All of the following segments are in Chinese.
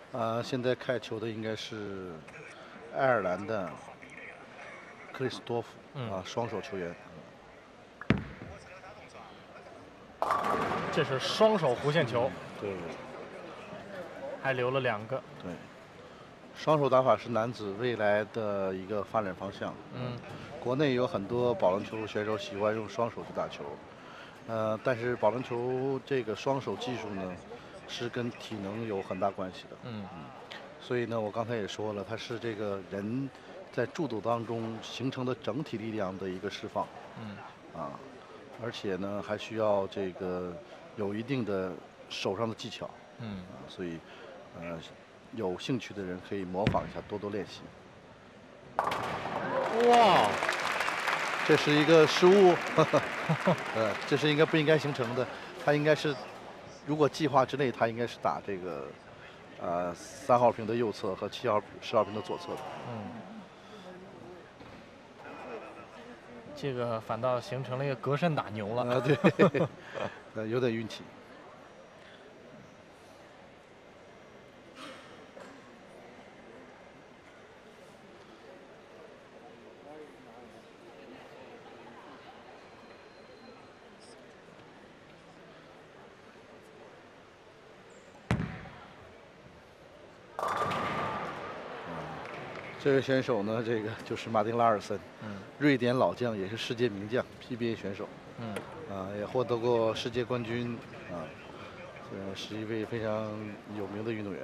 现在开球的应该是爱尔兰的克里斯多夫双手球员。 这是双手弧线球， 对， 还留了2个。 对，双手打法是男子未来的一个发展方向。国内有很多保龄球选手喜欢用双手去打球，但是保龄球这个双手技术呢，是跟体能有很大关系的。所以呢，我刚才也说了，它是这个人在助走当中形成的整体力量的一个释放。而且呢，还需要这个有一定的手上的技巧。所以，有兴趣的人可以模仿一下，多多练习。 哇， 这是一个失误，这是不应该形成的。他应该是，如果计划之内，他应该是打这个3号屏的右侧和10号屏的左侧的。 这个反倒形成了一个隔山打牛了。 对，有点运气。这位选手呢，这个就是马丁·拉尔森，瑞典老将，也是世界名将 ，PBA 选手，也获得过世界冠军，是一位非常有名的运动员。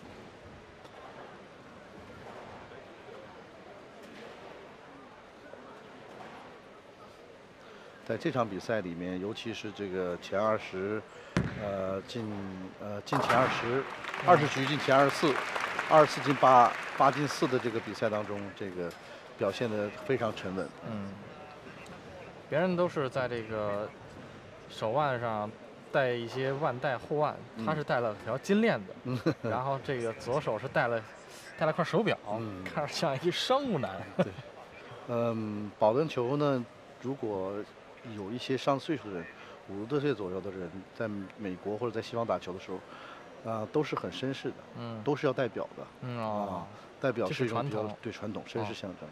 在这场比赛里面，尤其是这个前20，进前20局进前24进8进4的这个比赛当中，这个表现得非常沉稳。 别人都是在这个手腕上戴一些腕带护腕，他是戴了条金链子，然后这个左手是戴了块手表，看着像一商务男。 对，保龄球呢，如果有一些上岁数的人，50多岁左右的人，在美国或者在西方打球的时候，都是很绅士的，都是要戴表的。戴表是一种比较对传统绅士象征。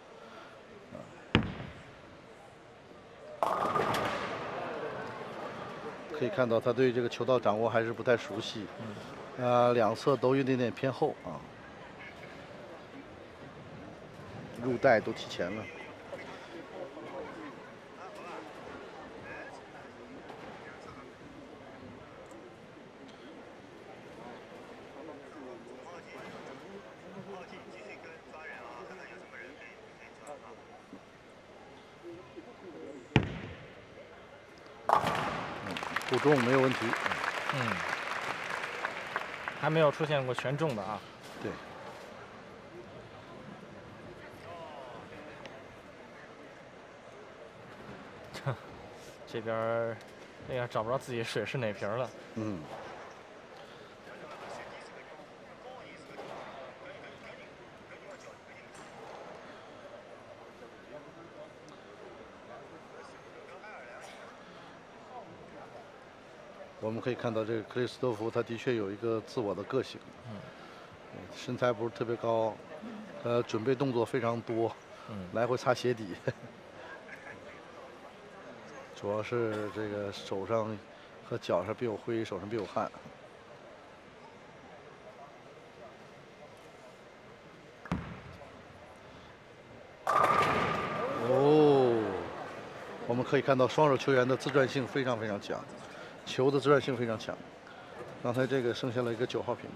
可以看到他对这个球道掌握还是不太熟悉，两侧都有点偏后入袋都提前了。不中没有问题。 还没有出现过全中的啊。 对。 这边找不着自己水是哪瓶了。 我们可以看到，这个克里斯多夫他的确有一个自我的个性，身材不是特别高，准备动作非常多，来回擦鞋底，主要是这个手上和脚上别有灰，手上别有汗。我们可以看到双手球员的自转性非常非常强。球的自转性非常强，刚才这个剩下了一个9号屏。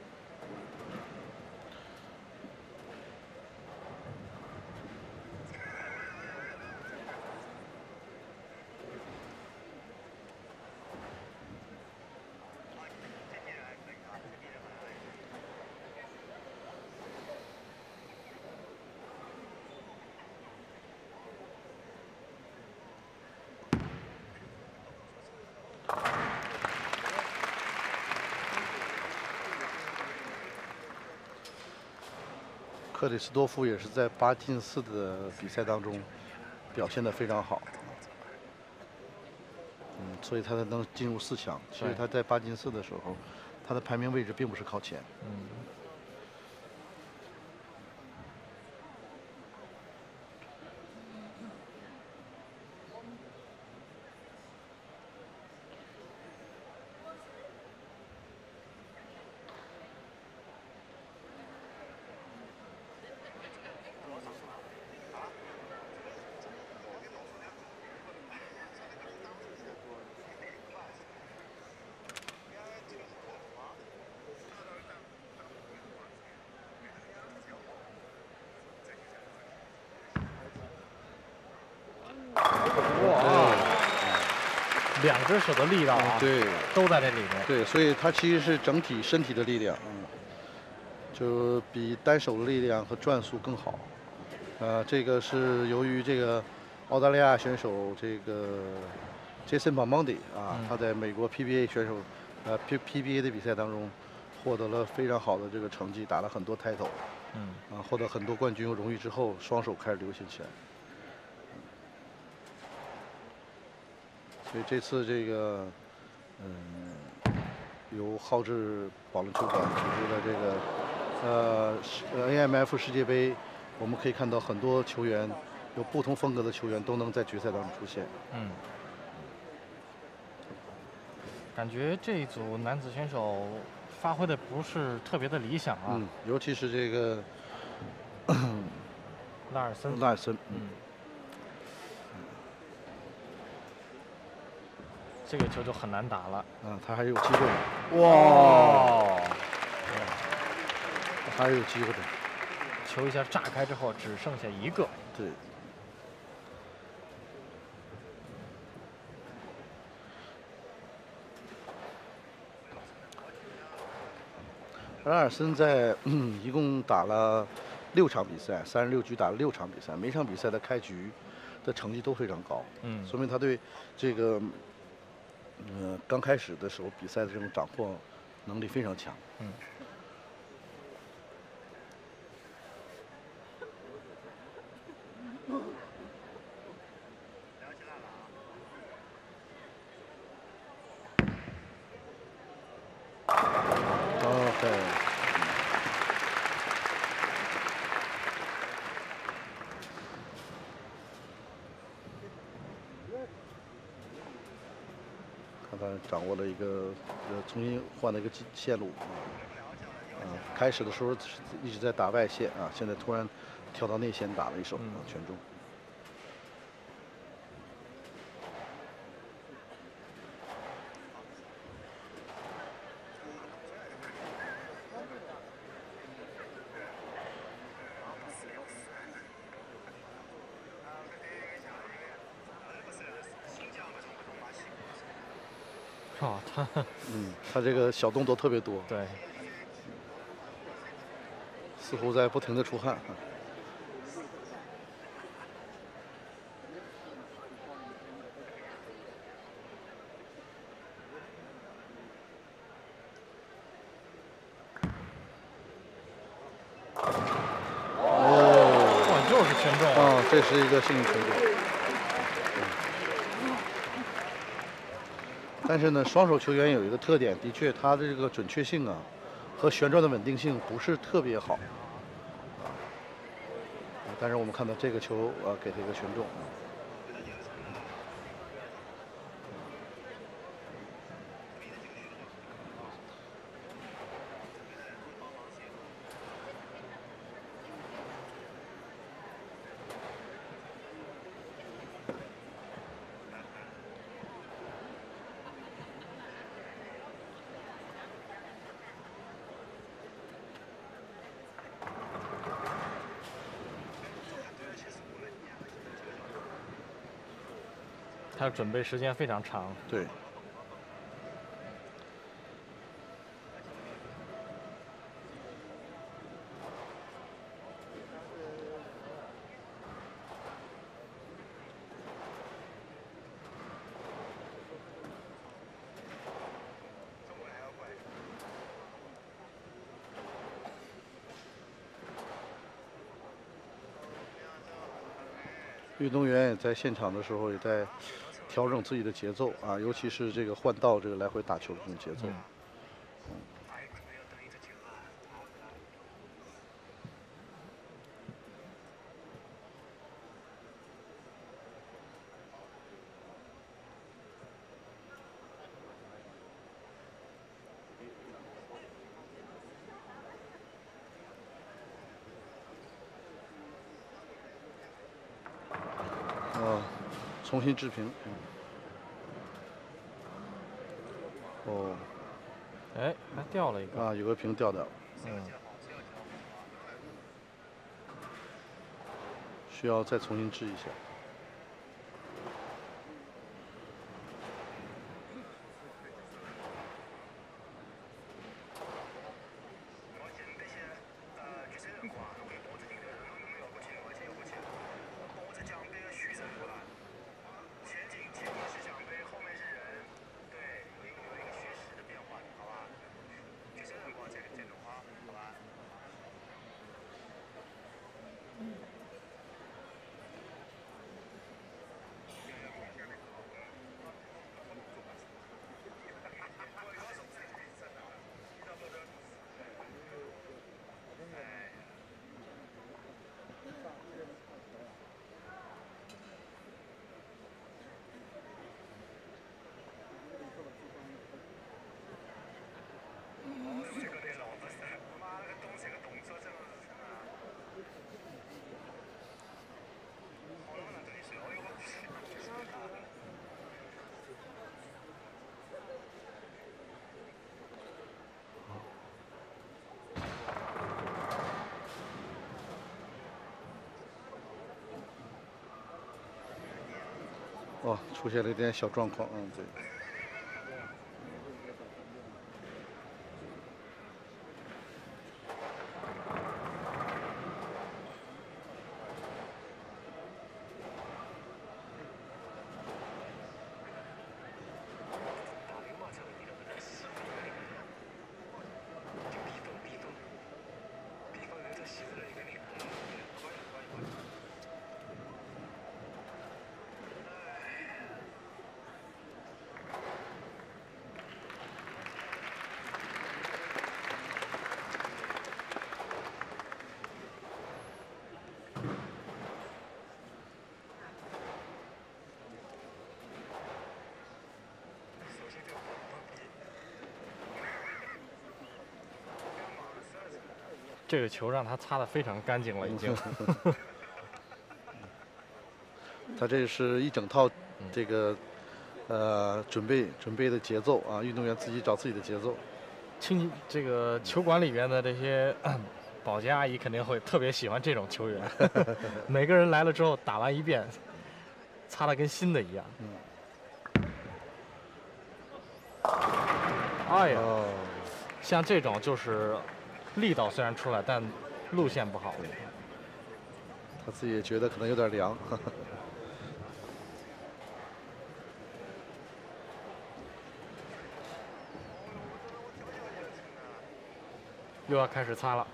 克里斯多夫也是在8进4的比赛当中表现得非常好，所以他才能进入4强。其实他在8进4的时候，他的排名位置并不是靠前。 两只手的力道啊， 对， 都在这里面。 对，所以它其实是整体身体的力量，就比单手的力量和转速更好。这个是由于这个澳大利亚选手这个 Jason Bamonde 啊，他在美国 PBA 选手PBA 的比赛当中获得了非常好的这个成绩，打了很多 title，获得很多冠军和荣誉之后，双手开始流行起来。所以这次这个由浩志保龄球馆组织的这个AMF 世界杯，我们可以看到很多球员，有不同风格的球员都能在决赛当中出现。 感觉这一组男子选手发挥的不是特别的理想啊。 尤其是这个拉尔森。这个球就很难打了。 他还有机会。哇！还有机会的。 球一下炸开之后，只剩下一个。 对。拉尔森在一共打了6场比赛，36局打了6场比赛，每场比赛的开局的成绩都非常高。说明他对这个刚开始的时候比赛的这种掌握能力非常强。他掌握了一个重新换了一个线路开始的时候一直在打外线现在突然跳到内线打了一手全中。他这个小动作特别多， 对， 似乎在不停的出汗。 哇，又是全中这是一个幸运全中。但是呢，双手球员有一个特点，的确，他的这个准确性和旋转的稳定性不是特别好。但是我们看到这个球给他一个全中。 他准备时间非常长。 对。运动员也在现场的时候也在调整自己的节奏尤其是这个换道这个来回打球的这种节奏。重新制平。 哎，还掉了一个。 有个平掉掉了。需要再重新制一下。 哦，出现了一点小状况，对。 这个球让他擦得非常干净了，已经。 他这是一整套这个准备的节奏啊，运动员自己找自己的节奏。 这个球馆里边的这些保洁阿姨肯定会特别喜欢这种球员，每个人来了之后打完一遍，擦得跟新的一样。哎呀，像这种就是力道虽然出来，但路线不好。 他自己也觉得可能有点凉。 又要开始擦了。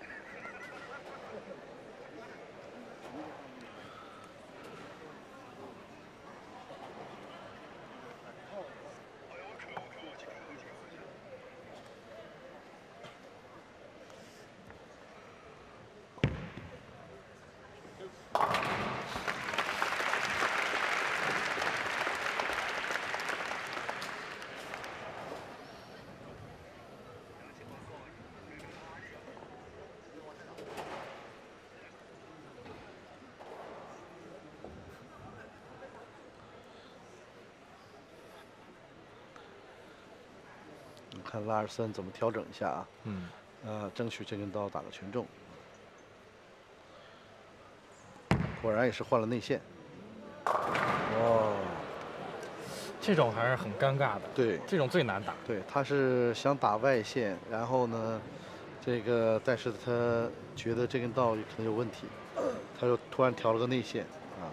看拉尔森怎么调整一下啊？争取这根刀打个全中。果然也是换了内线。 这种还是很尴尬的。 对， 这种最难打。 对，他是想打外线，然后呢，但是他觉得这根道可能有问题，他又突然调了个内线啊。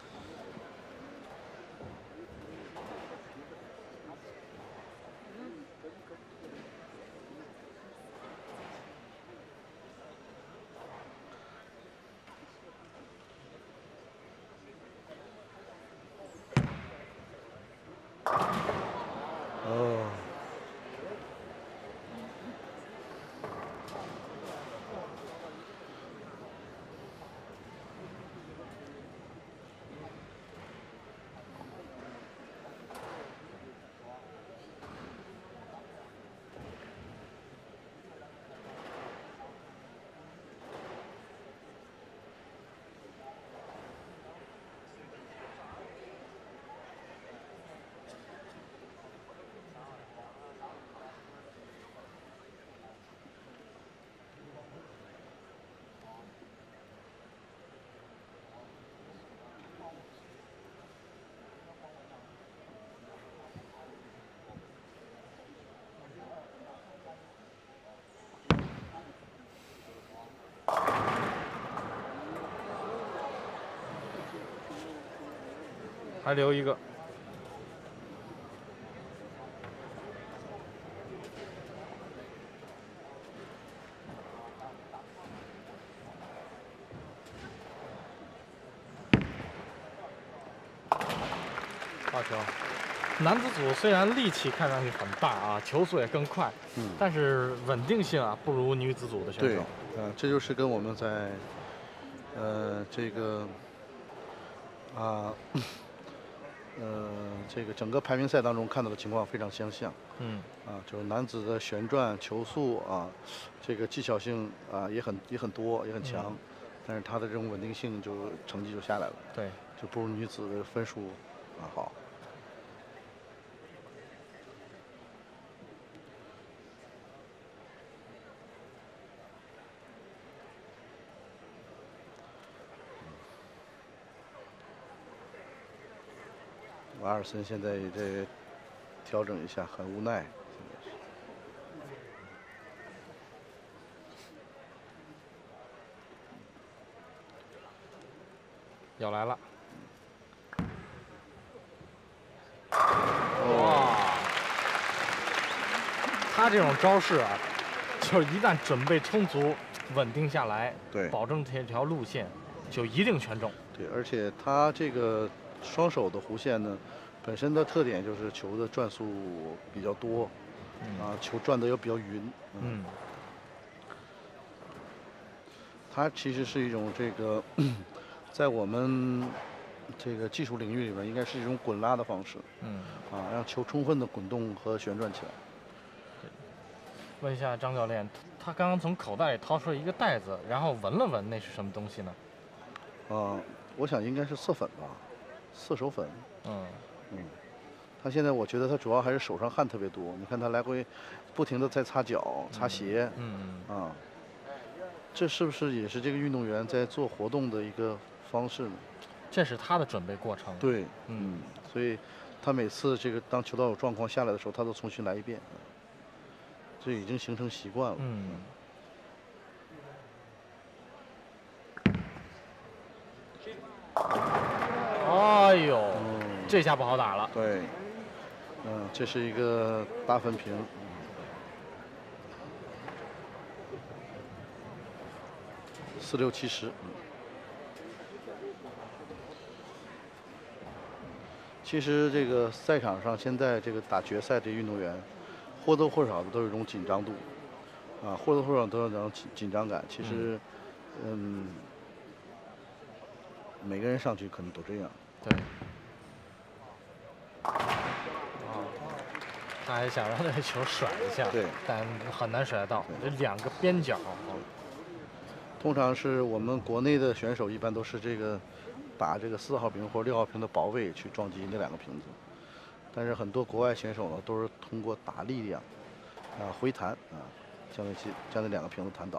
还留一个。好球！男子组虽然力气看上去很大啊，球速也更快，但是稳定性啊不如女子组的选手。 对，这就是跟我们在这个这个整个排名赛当中看到的情况非常相像。就是男子的旋转、球速啊，这个技巧性啊也很多，也很强，但是他的这种稳定性成绩就下来了。 对， 就不如女子的分数好。 瓦尔森现在也在调整一下，很无奈。 要来了！ 哇！ 他这种招式啊，就是一旦准备充足、稳定下来， 对， 保证这条路线就一定全中。 对，而且他这个双手的弧线呢，本身的特点就是球的转速比较多，球转得又比较匀。它其实是一种这个，在我们这个技术领域里面，应该是一种滚拉的方式。让球充分的滚动和旋转起来。 问一下张教练，他刚刚从口袋里掏出了一个袋子，然后闻了闻，那是什么东西呢？ 我想应该是色粉吧，色手粉。他现在我觉得他主要还是手上汗特别多，你看他来回不停的在擦脚、擦鞋。这是不是也是这个运动员在做活动的一个方式呢？ 这是他的准备过程。 对，所以他每次这个当球道有状况下来的时候，他都重新来一遍，这已经形成习惯了。 哎呦，这下不好打了。 对，这是一个大分屏。46-70。其实这个赛场上现在这个打决赛的运动员，或多或少的都有一种紧张度，或多或少都有那种紧张感。其实，每个人上去可能都这样。 对。他还想让那个球甩一下， 对， 但很难甩得到。这两个边角。 通常是我们国内的选手一般都是这个打这个4号屏或6号屏的薄位去撞击那2个瓶子，但是很多国外选手呢都是通过打力量，回弹将那2个瓶子弹倒。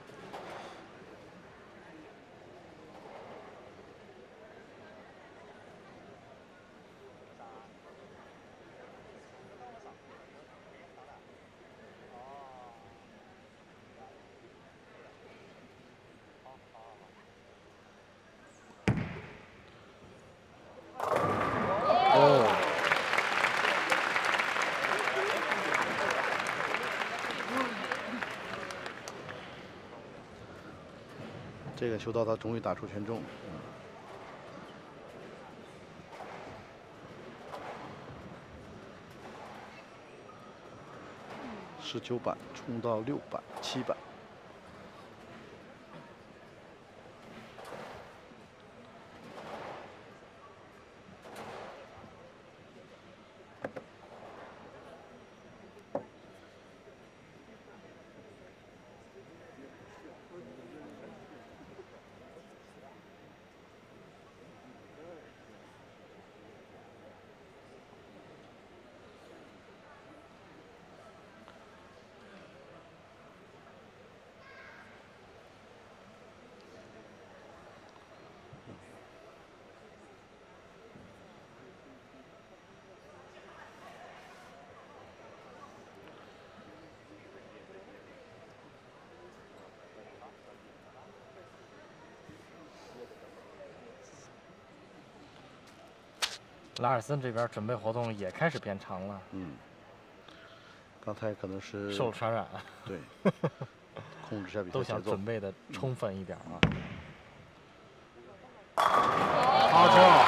这个球道他终于打出全中。19板冲到6板、7板。 拉尔森这边准备活动也开始变长了。 刚才可能是受传染。 对，控制一下比赛节奏。 都想准备的充分一点好球！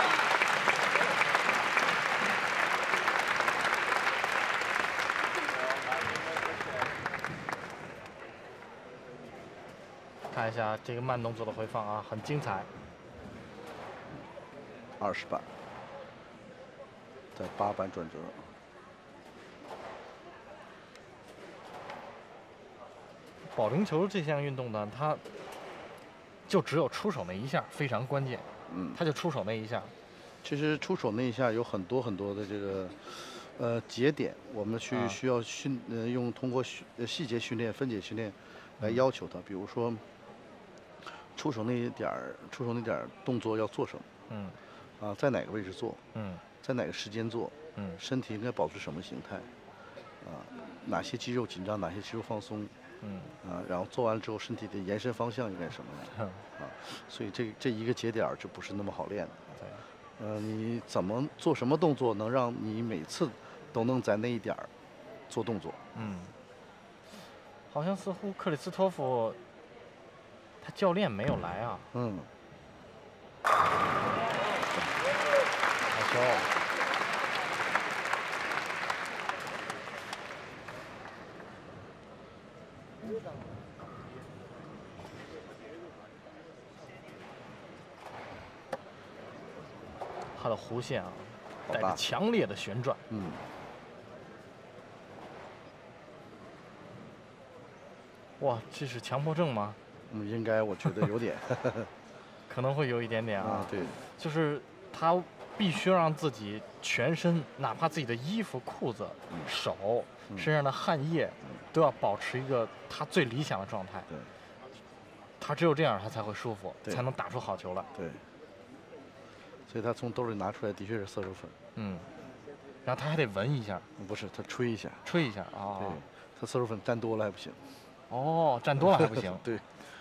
看一下这个慢动作的回放啊，很精彩。 20板，在8板转折。 保龄球这项运动呢，它就只有出手那一下非常关键。他就出手那一下。 其实出手那一下有很多的这个节点，我们需要通过细节训练、分解训练来要求它。比如说出手那点儿动作要做什么？在哪个位置做？ 在哪个时间做，身体应该保持什么形态，哪些肌肉紧张，哪些肌肉放松，然后做完了之后身体的延伸方向应该什么样，所以这一个节点就不是那么好练的。你怎么做什么动作能让你每次都能在那一点做动作？ 好像似乎克里斯托夫他教练没有来啊。好球！他的弧线啊，带着强烈的旋转。哇，这是强迫症吗？ 应该，我觉得有点。 可能会有一点点啊。 对。 就是他必须让自己全身，哪怕自己的衣服、裤子、手、身上的汗液，都要保持一个他最理想的状态。 对。 他只有这样，他才会舒服，才能打出好球来。 对。所以他从兜里拿出来的确是色素粉。 然后他还得闻一下。 不是，他吹一下。 吹一下啊。 对，他色素粉沾多了还不行。 哦，蘸多了还不行。 对。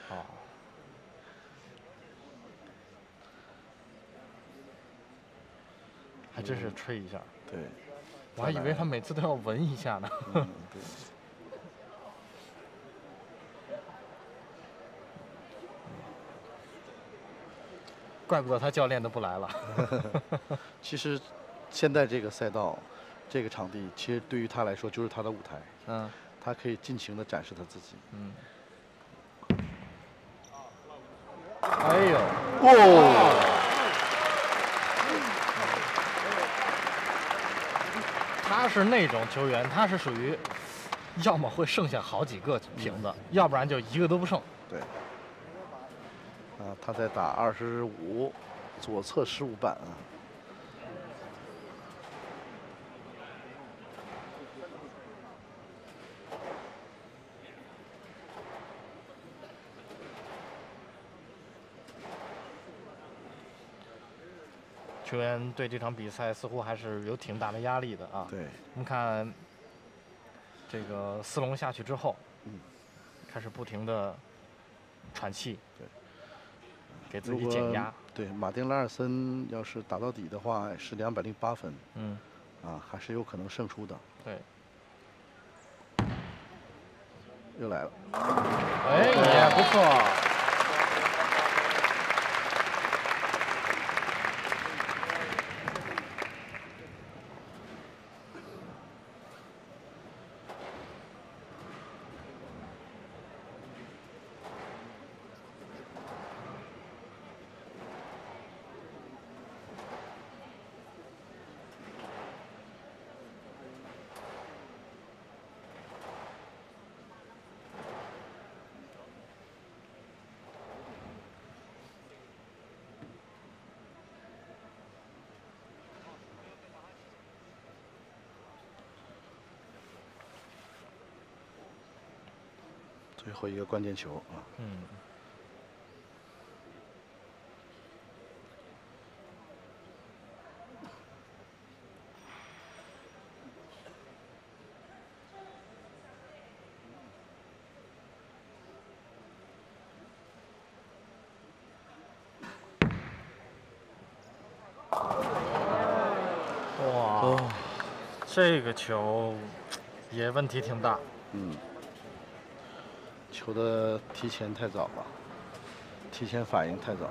还真是吹一下。 对。 我还以为他每次都要闻一下呢。 对。 怪不得他教练都不来了。 其实，现在这个赛道，这个场地，其实对于他来说就是他的舞台。他可以尽情地展示他自己。 哎呦！他是那种球员，他是属于，要么会剩下好几个瓶子，要不然就一个都不剩。 对。他在打25，左侧15板啊。 球员对这场比赛似乎还是有挺大的压力的啊。 对。 我们看这个斯隆下去之后，开始不停的喘气。 对。 给自己减压。 对，马丁·拉尔森要是打到底的话是208分。还是有可能胜出的。 对。 又来了。 哎，也不错。 最后一个关键球啊。 哇，这个球也问题挺大。 球的提前太早了，提前反应太早。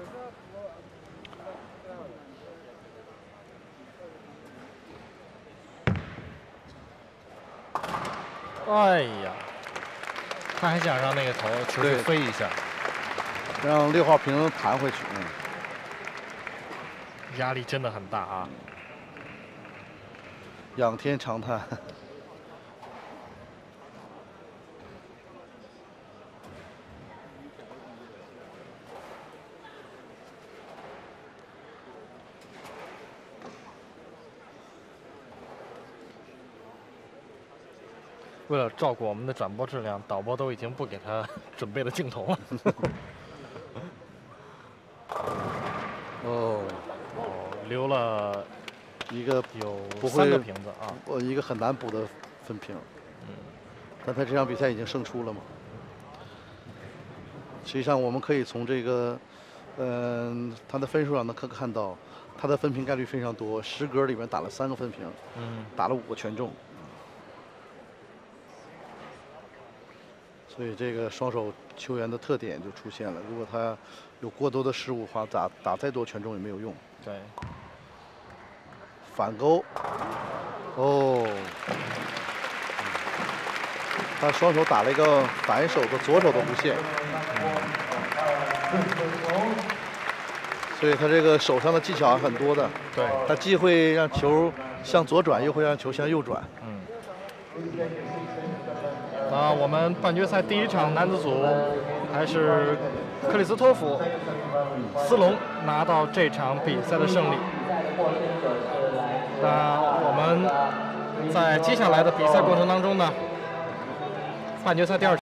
哎呀，他还想让那个球飞一下， 让6号瓶弹回去。 压力真的很大啊。 仰天长叹。 为了照顾我们的转播质量，导播都已经不给他准备了镜头了。 留了一个有不会 3个瓶子啊， 一个很难补的分瓶。但他这场比赛已经胜出了嘛？实际上我们可以从这个，他的分数上能看到，他的分瓶概率非常多，10格里面打了3个分瓶，打了5个全中。所以这个双手球员的特点就出现了。如果他有过多的失误的话，打再多全中也没有用。 对。 反勾，哦，他双手打了一个反手的左手的弧线，所以他这个手上的技巧还很多的。 对， 他既会让球向左转，又会让球向右转。 我们半决赛第1场男子组还是克里斯托弗斯隆拿到这场比赛的胜利。那我们在接下来的比赛过程当中呢，半决赛第2场。